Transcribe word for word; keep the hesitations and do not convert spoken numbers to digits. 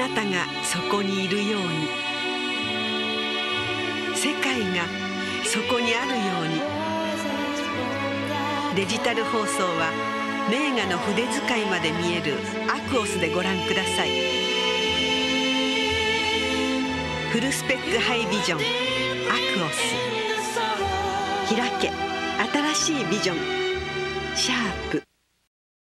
なたがそこにいるように、世界がそこにあるように。デジタル放送は名画の筆使いまで見えるアクオスでご覧ください。フルスペックハイビジョンアクオス。開け新しいビジョンシャープ。